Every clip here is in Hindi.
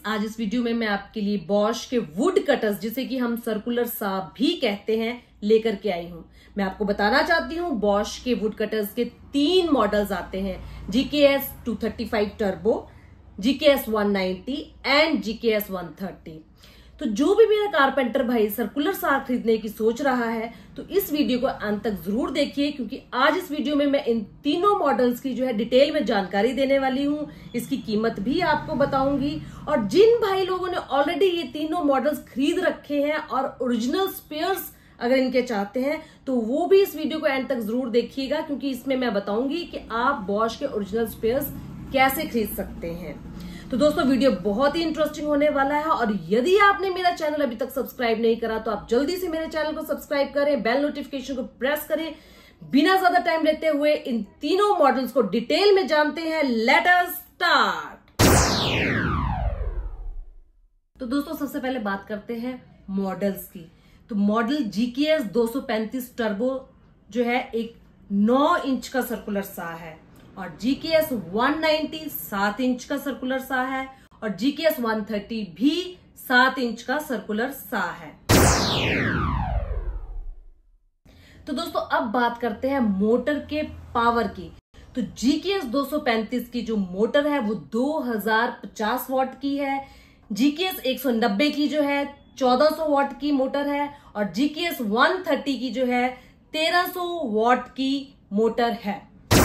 आज इस वीडियो में मैं आपके लिए बॉश के वुड कटर्स, जिसे कि हम सर्कुलर सा भी कहते हैं, लेकर के आई हूं। मैं आपको बताना चाहती हूं बॉश के वुड कटर्स के 3 मॉडल्स आते हैं, GKS 235 turbo, GKS 190 and GKS 130। तो जो भी मेरा कारपेंटर भाई सर्कुलर सार खरीदने की सोच रहा है तो इस वीडियो को अंत तक जरूर देखिए, क्योंकि आज इस वीडियो में मैं इन तीनों मॉडल्स की जो है डिटेल में जानकारी देने वाली हूं। इसकी कीमत भी आपको बताऊंगी, और जिन भाई लोगों ने ऑलरेडी ये तीनों मॉडल्स खरीद रखे हैं और ओरिजिनल स्पेयर्स अगर इनके चाहते हैं तो वो भी इस वीडियो को एंड तक जरूर देखिएगा, क्योंकि इसमें मैं बताऊंगी कि आप बॉश के ओरिजिनल स्पेयर्स कैसे खरीद सकते हैं। तो दोस्तों वीडियो बहुत ही इंटरेस्टिंग होने वाला है, और यदि आपने मेरा चैनल अभी तक सब्सक्राइब नहीं करा तो आप जल्दी से मेरे चैनल को सब्सक्राइब करें, बेल नोटिफिकेशन को प्रेस करें। बिना ज्यादा टाइम लेते हुए इन तीनों मॉडल्स को डिटेल में जानते हैं। Let us start. तो दोस्तों सबसे पहले बात करते हैं मॉडल्स की। तो मॉडल GKS 235 टर्बो जो है एक 9 इंच का सर्कुलर सा है, और GKS 190 7 इंच का सर्कुलर सा है, और GKS 130 भी 7 इंच का सर्कुलर सा है। तो दोस्तों अब बात करते हैं मोटर के पावर की। तो GKS 235 की जो मोटर है वो 2050 वॉट की है, GKS 190 की जो है 1400 वॉट की मोटर है, और GKS 130 की जो है 1300 वॉट की मोटर है।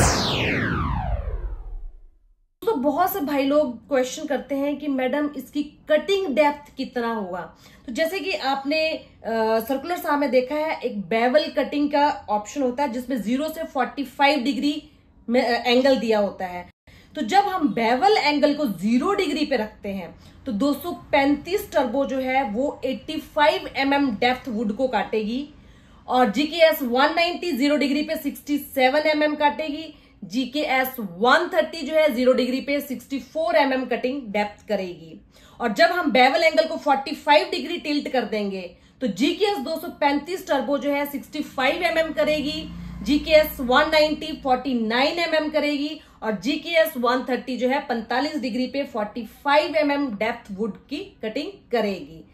तो बहुत से भाई लोग क्वेश्चन करते हैं कि मैडम इसकी कटिंग डेप्थ कितना होगा। तो जैसे कि आपने सर्कुलर सा में देखा है, एक बेवल कटिंग का ऑप्शन होता है जिसमें 0 से 45 डिग्री में एंगल दिया होता है। तो जब हम बेवल एंगल को 0 डिग्री पे रखते हैं तो 235 टर्बो जो है वो 85 mm डेप्थ वुड को काटेगी, और GKS 190 0 डिग्री पे 67 mm काटेगी, GKS 130 जो है 0 डिग्री पे 64 mm कटिंग डेप्थ करेगी। और जब हम बेवल एंगल को 45 डिग्री टिल्ट कर देंगे तो GKS 235 टर्बो जो है 65 mm करेगी, GKS 190 49 mm करेगी, और GKS 130 जो है 45 डिग्री पे 45 mm डेप्थ वुड की कटिंग करेगी।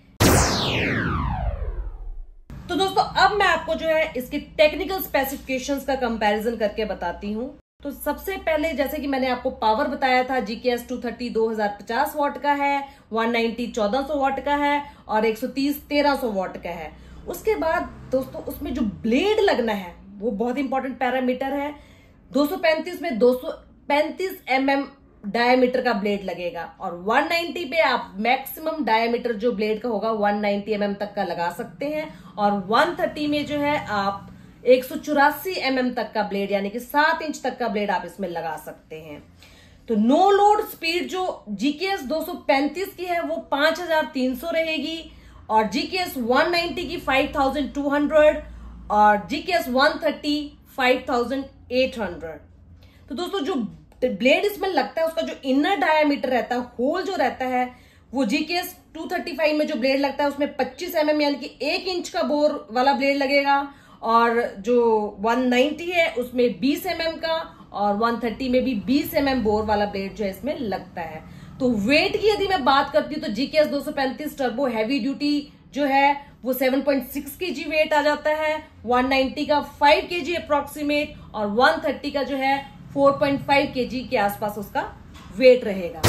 तो दोस्तों अब मैं आपको जो है इसके टेक्निकल स्पेसिफिकेशंस का कंपैरिजन करके बताती हूं। तो सबसे पहले जैसे कि मैंने आपको पावर बताया था, GKS 230 2050 वॉट का है, 190 1400 वॉट का है, और 130 1300 वॉट का है। उसके बाद दोस्तों उसमें जो ब्लेड लगना है वो बहुत इंपॉर्टेंट पैरामीटर है। 235 में 235 mm डायमीटर का ब्लेड लगेगा, और 190 पे आप मैक्सिमम डायमीटर जो ब्लेड का होगा 190 mm तक का लगा सकते हैं, और 130 में जो है आप 184 mm तक का ब्लेड यानी कि 7 इंच तक का ब्लेड आप इसमें लगा सकते हैं। तो नो लोड स्पीड जो GKS 235 की है वो 5300 रहेगी, और GKS 190 की 5200, और GKS 130 5800। तो दोस्तों जो ब्लेड इसमें लगता है उसका जो इनर डायामीटर रहता है, होल जो रहता है, वो GKS 235 में जो ब्लेड लगता है उसमें 25 mm यानी कि 1 इंच का बोर वाला ब्लेड लगेगा, और जो 190 है उसमें 20 mm का, और 130 में भी 20 mm बोर वाला ब्लेड जो है इसमें लगता है। तो वेट की यदि मैं बात करती हूँ तो GKS 235 टर्बो हैवी ड्यूटी जो है वो 7.6 kg वेट आ जाता है, 190 का 5 kg अप्रोक्सीमेट, और 130 का जो है 4.5 kg के आसपास उसका वेट रहेगा।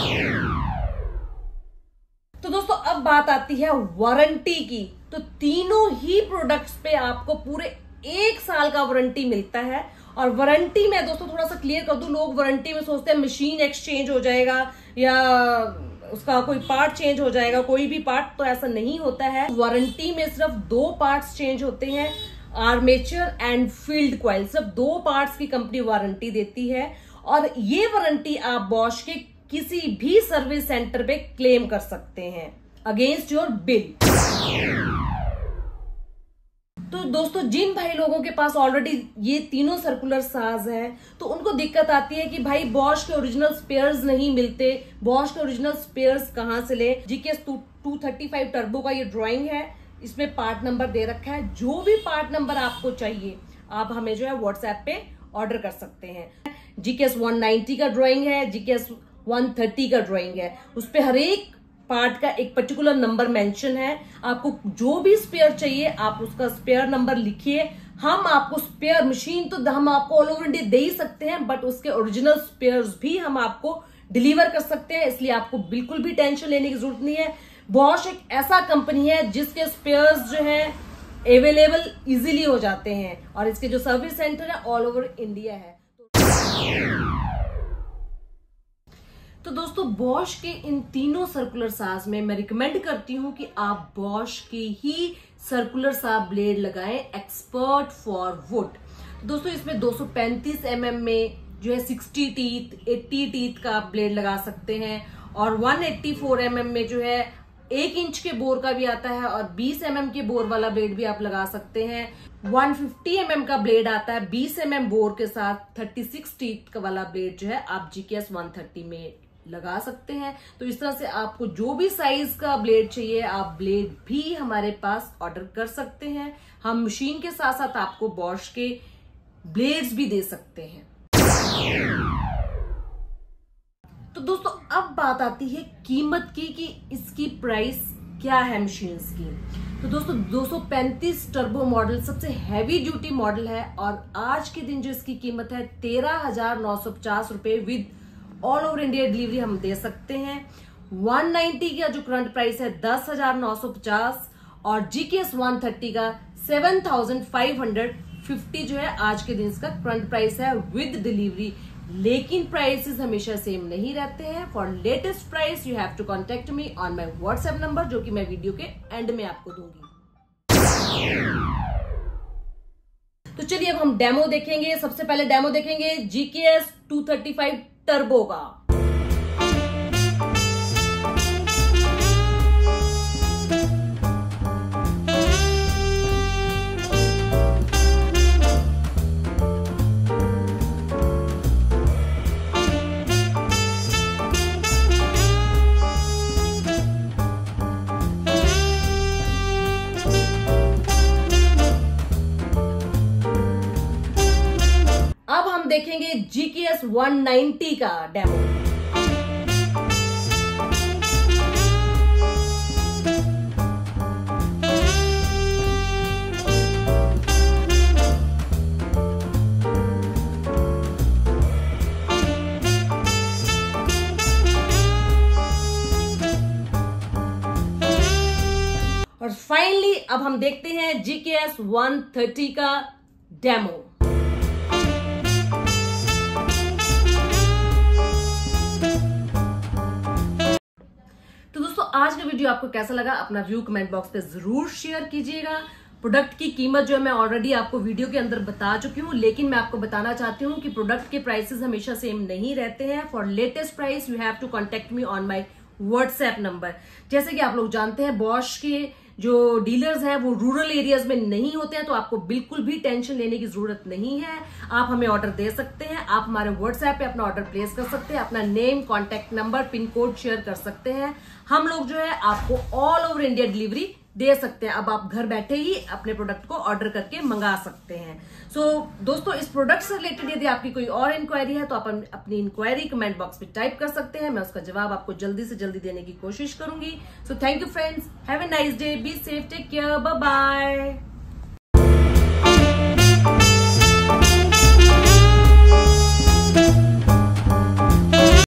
तो दोस्तों अब बात आती है वारंटी की। तो तीनों ही प्रोडक्ट्स पे आपको पूरे 1 साल का वारंटी मिलता है। और वारंटी में दोस्तों थोड़ा सा क्लियर कर दूं, लोग वारंटी में सोचते हैं मशीन एक्सचेंज हो जाएगा या उसका कोई पार्ट चेंज हो जाएगा, कोई भी पार्ट, तो ऐसा नहीं होता है। वारंटी में सिर्फ 2 पार्ट्स चेंज होते हैं, आर्मेचर एंड फील्ड कॉइल, सिर्फ 2 पार्ट्स की कंपनी वारंटी देती है, और ये वारंटी आप बॉश के किसी भी सर्विस सेंटर पे क्लेम कर सकते हैं अगेंस्ट योर बिल। तो दोस्तों जिन भाई लोगों के पास ऑलरेडी ये तीनों सर्कुलर साज है तो उनको दिक्कत आती है कि भाई बॉश के ओरिजिनल स्पेयर्स नहीं मिलते, बॉश के ओरिजिनल स्पेयर्स कहां से ले। GKS 235 टर्बो का ये ड्राइंग है, इसमें पार्ट नंबर दे रखा है। जो भी पार्ट नंबर आपको चाहिए आप हमें जो है व्हाट्सएप पे ऑर्डर कर सकते हैं। GKS 190 का ड्राइंग है, GKS 130 का ड्राइंग है, उस पे हर एक पार्ट का एक पर्टिकुलर नंबर मेंशन है। आपको जो भी स्पेयर चाहिए आप उसका स्पेयर नंबर लिखिए। हम आपको स्पेयर मशीन तो हम आपको ऑल ओवर इंडिया दे ही सकते हैं, बट उसके ओरिजिनल स्पेयर्स भी हम आपको डिलीवर कर सकते हैं, इसलिए आपको बिल्कुल भी टेंशन लेने की जरूरत नहीं है। बॉश एक ऐसा कंपनी है जिसके स्पेयर्स जो है अवेलेबल इजीली हो जाते हैं और इसके जो सर्विस सेंटर है ऑल ओवर इंडिया है। तो दोस्तों बॉश के इन तीनों सर्कुलर साज में मैं रिकमेंड करती हूं कि आप बॉश के ही सर्कुलर सा ब्लेड लगाएं, एक्सपर्ट फॉर वुड। तो दोस्तों इसमें 235 mm में जो है 60 टीथ 80 टीथ का आप ब्लेड लगा सकते हैं और 184 mm में जो है 1 इंच के बोर का भी आता है और 20 mm के बोर वाला ब्लेड भी आप लगा सकते हैं। 150 mm का ब्लेड आता है 20 mm बोर के साथ। 36 टीथ का वाला ब्लेड जो है आप GKS 130 में लगा सकते हैं। तो इस तरह से आपको जो भी साइज का ब्लेड चाहिए आप ब्लेड भी हमारे पास ऑर्डर कर सकते हैं। हम मशीन के साथ साथ आपको बॉश के ब्लेड्स भी दे सकते हैं। तो दोस्तों अब बात आती है कीमत की कि इसकी प्राइस क्या है मशीन्स की। तो दोस्तों 235 टर्बो मॉडल सबसे हैवी ड्यूटी मॉडल है और आज के दिन जो इसकी कीमत है 13,950 रुपए with all over India delivery हम दे सकते हैं। 190 का जो करंट प्राइस है 10,950 और GKS 130 का 7,550 जो है आज के दिन इसका करंट प्राइस है विद डिलीवरी। लेकिन प्राइसेस हमेशा सेम नहीं रहते हैं। For latest price you have to contact me on my WhatsApp number जो कि मैं वीडियो के एंड में आपको दूंगी। तो चलिए अब हम डेमो देखेंगे। सबसे पहले डेमो देखेंगे GKS 235 टर्बो का। अब हम देखेंगे GKS 190 का डेमो। और फाइनली अब हम देखते हैं GKS 130 का डेमो। आज का वीडियो आपको कैसा लगा अपना व्यू कमेंट बॉक्स पे जरूर शेयर कीजिएगा। प्रोडक्ट की कीमत जो है मैं ऑलरेडी आपको वीडियो के अंदर बता चुकी हूँ, लेकिन मैं आपको बताना चाहती हूँ कि प्रोडक्ट के प्राइसेस हमेशा सेम नहीं रहते हैं। For latest price you have to contact me on my WhatsApp number. जैसे कि आप लोग जानते हैं बॉश के जो डीलर्स हैं वो रूरल एरियाज में नहीं होते हैं, तो आपको बिल्कुल भी टेंशन लेने की जरूरत नहीं है। आप हमें ऑर्डर दे सकते हैं। आप हमारे व्हाट्सएप पे अपना ऑर्डर प्लेस कर सकते हैं, अपना name, contact number, pin code share कर सकते हैं। हम लोग जो है आपको ऑल ओवर इंडिया डिलीवरी दे सकते हैं। अब आप घर बैठे ही अपने प्रोडक्ट को ऑर्डर करके मंगा सकते हैं। सो दोस्तों इस प्रोडक्ट से रिलेटेड यदि आपकी कोई और इंक्वायरी है तो आप अपनी इंक्वायरी कमेंट बॉक्स में टाइप कर सकते हैं। मैं उसका जवाब आपको जल्दी से जल्दी देने की कोशिश करूंगी। So thank you friends, have a nice day, be safe, take care, bye bye.